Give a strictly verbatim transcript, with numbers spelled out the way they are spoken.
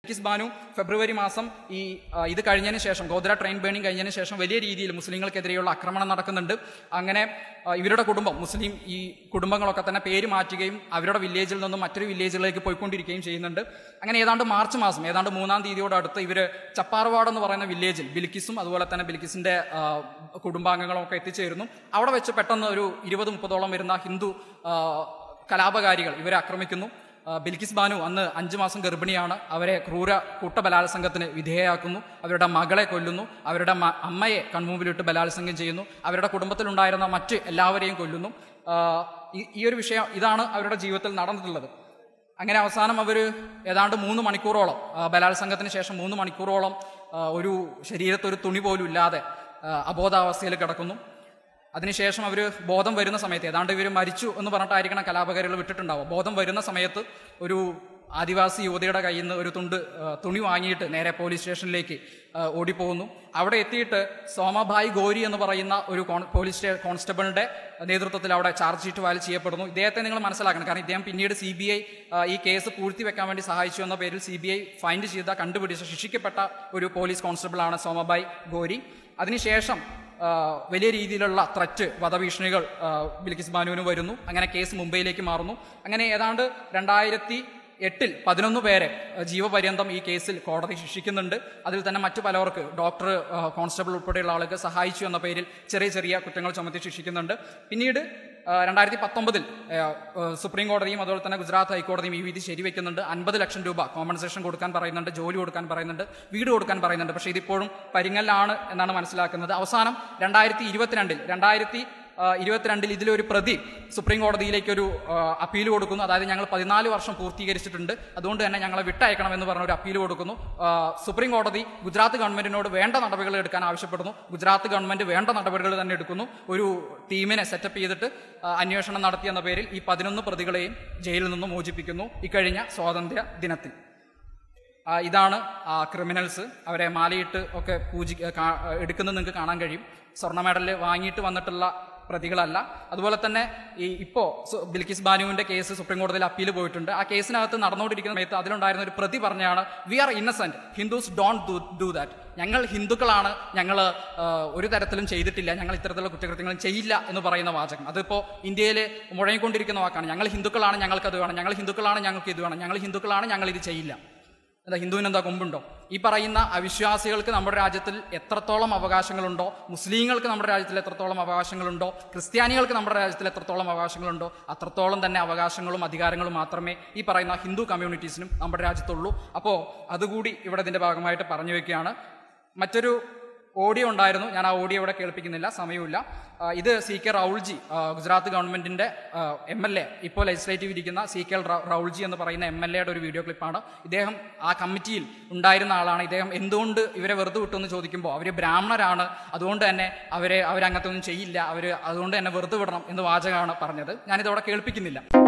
ബിൽക്കിസ് ബാനു ഫെബ്രുവരി മാസം ഈ ഇത് കഴിഞ്ഞതിന് ശേഷം ഗോദ്ര ട്രെയിൻ ബേണിംഗ് കഴിഞ്ഞതിന് ശേഷം വലിയ രീതിയിൽ മുസ്ലിങ്ങൾക്കെതിരെയുള്ള ആക്രമണം നടക്കുന്നുണ്ട്. അങ്ങനെ ഇവരുടെ കുടുംബം മുസ്ലിം ഈ കുടുംബങ്ങളൊക്കെ തന്നെ പേര് മാറ്റുകയും അവരുടെ വില്ലേജിൽ നിന്നും മറ്റൊരു വില്ലേജിലേക്ക് പോയിക്കൊണ്ടിരിക്കുകയും ചെയ്യുന്നുണ്ട്. അങ്ങനെ ഏതാണ്ട് മാർച്ച് മാസം ഏതാണ്ട് മൂന്നാം തീയതിയോടടുത്ത് ഇവർ ചപ്പാർവാഡ് എന്ന് പറയുന്ന വില്ലേജിൽ ബിൽക്കിസും അതുപോലെ തന്നെ ബിൽക്കിസിന്റെ കുടുംബാംഗങ്ങളും ഒക്കെ എത്തിച്ചേരുന്നു. അവിടെ വെച്ച് പെട്ടെന്ന് ഒരു ഇരുപത് മുപ്പതോളം വരുന്ന ഹിന്ദു കലാപകാരികൾ ഇവരെ ആക്രമിക്കുന്നു. ബിൽക്കിസ് ബാനു അന്ന് അഞ്ചു മാസം ഗർഭിണിയാണ്. അവരെ ക്രൂര കൂട്ടബലാത്സംഗത്തിന് വിധേയയാക്കുന്നു. അവരുടെ മകളെ കൊല്ലുന്നു. അവരുടെ അമ്മയെ കൺമുമ്പിലിട്ട് ബലാത്സംഗം ചെയ്യുന്നു. അവരുടെ കുടുംബത്തിലുണ്ടായിരുന്ന മറ്റ് എല്ലാവരെയും കൊല്ലുന്നു. ഈ ഒരു വിഷയം ഇതാണ് അവരുടെ ജീവിതത്തിൽ നടന്നിട്ടുള്ളത്. അങ്ങനെ അവസാനം അവർ ഏതാണ്ട് മൂന്ന് മണിക്കൂറോളം ബലാത്സംഗത്തിന് ശേഷം മൂന്ന് മണിക്കൂറോളം ഒരു ശരീരത്തൊരു തുണി പോലും ഇല്ലാതെ അബോധാവസ്ഥയിൽ കിടക്കുന്നു. അതിനുശേഷം അവർ ബോധം വരുന്ന സമയത്ത് ഏതാണ്ട് ഇവർ മരിച്ചു എന്ന് പറഞ്ഞിട്ടായിരിക്കണം കലാപകാരികൾ വിട്ടിട്ടുണ്ടാവും. ബോധം വരുന്ന സമയത്ത് ഒരു ആദിവാസി യുവതിയുടെ കയ്യിൽ നിന്ന് ഒരു തുണ്ട് തുണി വാങ്ങിയിട്ട് നേരെ പോലീസ് സ്റ്റേഷനിലേക്ക് ഓടിപ്പോകുന്നു. അവിടെ എത്തിയിട്ട് സോമഭായ് ഗോരി എന്ന് പറയുന്ന ഒരു പോലീസ് സ്റ്റേ കോൺസ്റ്റബിളിന്റെ നേതൃത്വത്തിൽ അവിടെ ചാർജ് ഷീറ്റ് ഫയൽ ചെയ്യപ്പെടുന്നു. ഇദ്ദേഹത്തെ നിങ്ങൾ മനസ്സിലാക്കണം. കാരണം ഇദ്ദേഹം പിന്നീട് സി ബി ഐ ഈ കേസ് പൂഴ്ത്തി വെക്കാൻ വേണ്ടി സഹായിച്ചു എന്ന പേരിൽ സി ബി ഐ ഫൈൻഡ് ചെയ്ത കണ്ടുപിടിച്ച ശിക്ഷിക്കപ്പെട്ട ഒരു പോലീസ് കോൺസ്റ്റബിളാണ് സോമഭായ് ഗോരി. അതിനുശേഷം വലിയ രീതിയിലുള്ള ത്രറ്റ് വധഭീഷണികൾ ബിൽക്കിസ് ബാനുവിന് വരുന്നു. അങ്ങനെ കേസ് മുംബൈയിലേക്ക് മാറുന്നു. അങ്ങനെ ഏതാണ്ട് രണ്ടായിരത്തി എട്ടിൽ പതിനൊന്ന് പേരെ ജീവപര്യന്തം ഈ കേസിൽ കോടതി ശിക്ഷിക്കുന്നുണ്ട്. അതിൽ തന്നെ മറ്റു പലർക്ക് ഡോക്ടർ കോൺസ്റ്റബിൾ ഉൾപ്പെടെയുള്ള ആളുകൾ സഹായിച്ചു എന്ന പേരിൽ ചെറിയ ചെറിയ കുറ്റങ്ങൾ ചുമത്തി ശിക്ഷിക്കുന്നുണ്ട്. പിന്നീട് രണ്ടായിരത്തി പത്തൊമ്പതിൽ സുപ്രീം കോടതിയും അതുപോലെ തന്നെ ഗുജറാത്ത് ഹൈക്കോടതിയും ഈ വിധി ശരിവെക്കുന്നുണ്ട്. അൻപത് ലക്ഷം രൂപ കോമ്പൻസേഷൻ കൊടുക്കാൻ പറയുന്നുണ്ട്, ജോലി കൊടുക്കാൻ പറയുന്നുണ്ട്, വീട് കൊടുക്കാൻ പറയുന്നുണ്ട്. പക്ഷേ ഇതിപ്പോഴും പരിങ്ങലാണ് എന്നാണ് മനസ്സിലാക്കുന്നത്. അവസാനം രണ്ടായിരത്തി ഇരുപത്തിരണ്ടിൽ രണ്ടായിരത്തി ഇരുപത്തിരണ്ടിൽ ഇതിലൊരു പ്രതി സുപ്രീം കോടതിയിലേക്ക് ഒരു അപ്പീൽ കൊടുക്കുന്നു. അതായത് ഞങ്ങൾ പതിനാല് വർഷം പൂർത്തീകരിച്ചിട്ടുണ്ട്, അതുകൊണ്ട് തന്നെ ഞങ്ങളെ വിട്ടയക്കണം എന്ന് പറഞ്ഞ ഒരു അപ്പീൽ കൊടുക്കുന്നു. സുപ്രീം കോടതി ഗുജറാത്ത് ഗവൺമെന്റിനോട് വേണ്ട നടപടികൾ എടുക്കാൻ ആവശ്യപ്പെടുന്നു. ഗുജറാത്ത് ഗവൺമെന്റ് വേണ്ട നടപടികൾ തന്നെ എടുക്കുന്നു. ഒരു ടീമിനെ സെറ്റപ്പ് ചെയ്തിട്ട് അന്വേഷണം നടത്തിയെന്ന പേരിൽ ഈ പതിനൊന്ന് പ്രതികളെയും ജയിലിൽ നിന്ന് മോചിപ്പിക്കുന്നു ഇക്കഴിഞ്ഞ സ്വാതന്ത്ര്യ ദിനത്തിൽ. ഇതാണ് ക്രിമിനൽസ്. അവരെ മാലയിട്ട് ഒക്കെ പൂജി എടുക്കുന്നത് നിങ്ങൾക്ക് കാണാൻ കഴിയും. സ്വർണ്ണ മെഡൽ വാങ്ങിയിട്ട് വന്നിട്ടുള്ള പ്രതികളല്ല. അതുപോലെ തന്നെ ഈ ഇപ്പോൾ ബിൽക്കിസ് ബാനുവിന്റെ കേസ് സുപ്രീം കോടതിയിൽ അപ്പീൽ പോയിട്ടുണ്ട്. ആ കേസിനകത്ത് നടന്നുകൊണ്ടിരിക്കുന്ന സമയത്ത് അതിലുണ്ടായിരുന്ന ഒരു പ്രതി പറഞ്ഞാണ്, we are innocent, Hindus don't do that. ഞങ്ങൾ ഹിന്ദുക്കളാണ്, ഞങ്ങൾ ഒരു തരത്തിലും ചെയ്തിട്ടില്ല, ഞങ്ങൾ ഇത്തരത്തിലുള്ള കുറ്റകൃത്യങ്ങളും ചെയ്യില്ല എന്ന് പറയുന്ന വാചകം. അതിപ്പോൾ ഇന്ത്യയിൽ മുഴങ്ങിക്കൊണ്ടിരിക്കുന്ന വാക്കാണ്. ഞങ്ങൾ ഹിന്ദുക്കളാണ്, ഞങ്ങൾക്കത് വേണം, ഞങ്ങൾ ഹിന്ദുക്കളാണ്, ഞങ്ങൾക്ക് ഇത് വേണം, ഞങ്ങൾ ഹിന്ദുക്കളാണ്, ഞങ്ങൾ ഇത് ചെയ്യില്ല. എന്താ ഹിന്ദുവിന് എന്താ കൊമ്പുണ്ടോ? ഈ പറയുന്ന അവിശ്വാസികൾക്ക് നമ്മുടെ രാജ്യത്തിൽ എത്രത്തോളം അവകാശങ്ങളുണ്ടോ, മുസ്ലിങ്ങൾക്ക് നമ്മുടെ രാജ്യത്തിൽ എത്രത്തോളം അവകാശങ്ങളുണ്ടോ, ക്രിസ്ത്യാനികൾക്ക് നമ്മുടെ രാജ്യത്തിൽ എത്രത്തോളം അവകാശങ്ങളുണ്ടോ, അത്രത്തോളം തന്നെ അവകാശങ്ങളും അധികാരങ്ങളും മാത്രമേ ഈ പറയുന്ന ഹിന്ദു കമ്മ്യൂണിറ്റീസിനും നമ്മുടെ രാജ്യത്തുള്ളൂ. അപ്പോൾ അതുകൂടി ഇവിടെ ഇതിന്റെ ഭാഗമായിട്ട് പറഞ്ഞു വെക്കുകയാണ്. മറ്റൊരു ഓഡിയോ ഉണ്ടായിരുന്നു, ഞാൻ ആ ഓഡിയോ ഇവിടെ കേൾപ്പിക്കുന്നില്ല, സമയമില്ല. ഇത് സി കെ റൗൾജി, ഗുജറാത്ത് ഗവൺമെന്റിന്റെ എം എൽ എ, ഇപ്പോൾ ലെജിസ്ലേറ്റീവ് ഇരിക്കുന്ന സി കെ റൗൾജി എന്ന് പറയുന്ന എം എൽ എയുടെ ഒരു വീഡിയോ ക്ലിപ്പാണ്. ഇദ്ദേഹം ആ കമ്മിറ്റിയിൽ ഉണ്ടായിരുന്ന ആളാണ്. ഇദ്ദേഹം എന്തുകൊണ്ട് ഇവരെ വെറുതെ വിട്ടു എന്ന് ചോദിക്കുമ്പോൾ അവർ ബ്രാഹ്മണരാണ്, അതുകൊണ്ട് തന്നെ അവരെ അവരങ്ങനത്തെ ഒന്നും ചെയ്യില്ല, അവർ അതുകൊണ്ട് തന്നെ വെറുതെ വിടണം എന്ന് വാചകമാണ് പറഞ്ഞത്. ഞാനിതവിടെ കേൾപ്പിക്കുന്നില്ല.